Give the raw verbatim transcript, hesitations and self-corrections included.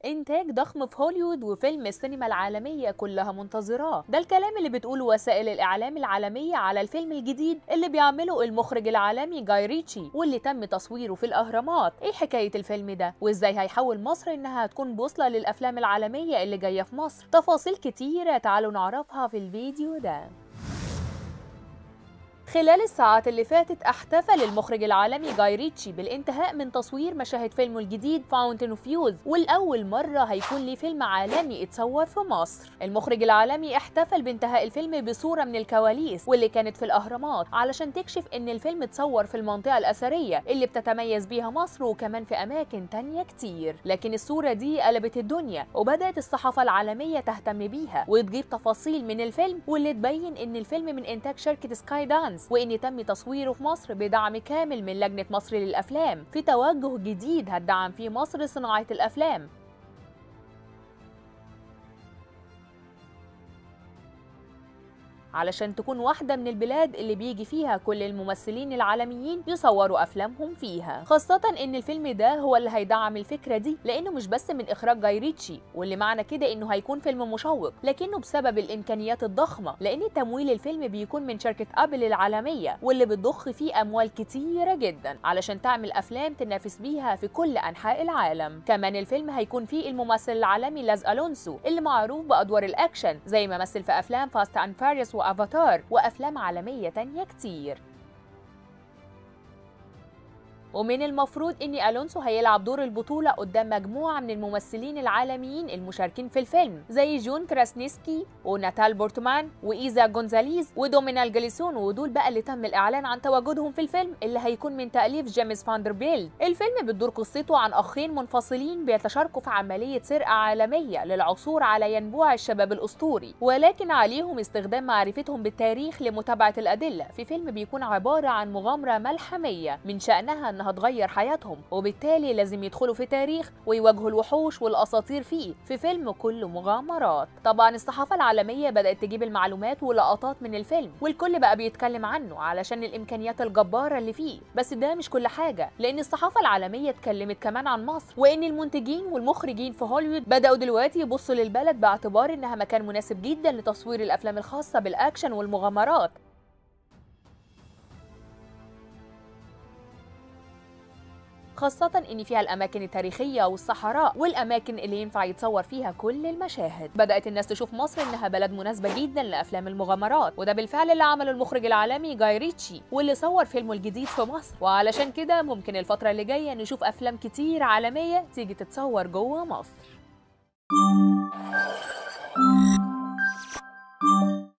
إنتاج ضخم في هوليوود وفيلم السينما العالمية كلها منتظراه. ده الكلام اللي بتقوله وسائل الإعلام العالمية على الفيلم الجديد اللي بيعمله المخرج العالمي جاي ريتشي واللي تم تصويره في الأهرامات. إيه حكاية الفيلم ده؟ وإزاي هيحول مصر إنها تكون بوصلة للأفلام العالمية اللي جاية في مصر؟ تفاصيل كتيرة تعالوا نعرفها في الفيديو ده. خلال الساعات اللي فاتت احتفل المخرج العالمي جاي ريتشي بالانتهاء من تصوير مشاهد فيلمه الجديد فاونتين اوف يوث، والأول مرة هيكون ليه فيلم عالمي اتصور في مصر. المخرج العالمي احتفل بانتهاء الفيلم بصورة من الكواليس واللي كانت في الأهرامات علشان تكشف إن الفيلم اتصور في المنطقة الأثرية اللي بتتميز بيها مصر وكمان في أماكن تانية كتير. لكن الصورة دي قلبت الدنيا وبدأت الصحافة العالمية تهتم بيها وتجيب تفاصيل من الفيلم واللي تبين إن الفيلم من إنتاج شركة سكاي دانس، وإن تم تصويره في مصر بدعم كامل من لجنة مصر للأفلام في توجه جديد هتدعم فيه مصر صناعة الأفلام. علشان تكون واحدة من البلاد اللي بيجي فيها كل الممثلين العالميين يصوروا أفلامهم فيها، خاصة إن الفيلم ده هو اللي هيدعم الفكرة دي لأنه مش بس من إخراج جاي ريتشي، واللي معنى كده إنه هيكون فيلم مشوق، لكنه بسبب الإمكانيات الضخمة لأن تمويل الفيلم بيكون من شركة أبل العالمية واللي بتضخ فيه أموال كتيرة جدا علشان تعمل أفلام تنافس بيها في كل أنحاء العالم. كمان الفيلم هيكون فيه الممثل العالمي لاز ألونسو اللي معروف بأدوار الأكشن زي ما مثل في أفلام فاست أند فاريوس وأفاتار وأفلام عالمية تانية كتير. ومن المفروض ان الونسو هيلعب دور البطوله قدام مجموعه من الممثلين العالميين المشاركين في الفيلم زي جون كراسنيسكي وناتال بورتمان وايزا جونزاليز ودومينال جاليسون، ودول بقى اللي تم الاعلان عن تواجدهم في الفيلم اللي هيكون من تاليف جيمس فاندربيلت. الفيلم بتدور قصته عن اخين منفصلين بيتشاركوا في عمليه سرقه عالميه للعثور على ينبوع الشباب الاسطوري، ولكن عليهم استخدام معرفتهم بالتاريخ لمتابعه الادله في فيلم بيكون عباره عن مغامره ملحميه من شانها ان هتغير حياتهم، وبالتالي لازم يدخلوا في تاريخ ويواجهوا الوحوش والاساطير فيه في فيلم كله مغامرات. طبعا الصحافه العالميه بدات تجيب المعلومات ولقطات من الفيلم والكل بقى بيتكلم عنه علشان الامكانيات الجباره اللي فيه، بس ده مش كل حاجه لان الصحافه العالميه اتكلمت كمان عن مصر وان المنتجين والمخرجين في هوليوود بداوا دلوقتي يبصوا للبلد باعتبار انها مكان مناسب جدا لتصوير الافلام الخاصه بالاكشن والمغامرات، خاصة إن فيها الأماكن التاريخية والصحراء والأماكن اللي ينفع يتصور فيها كل المشاهد. بدأت الناس تشوف مصر إنها بلد مناسبة جدا لأفلام المغامرات، وده بالفعل اللي عمله المخرج العالمي جاي ريتشي واللي صور فيلمه الجديد في مصر، وعلشان كده ممكن الفترة اللي جاية نشوف أفلام كتير عالمية تيجي تتصور جوه مصر.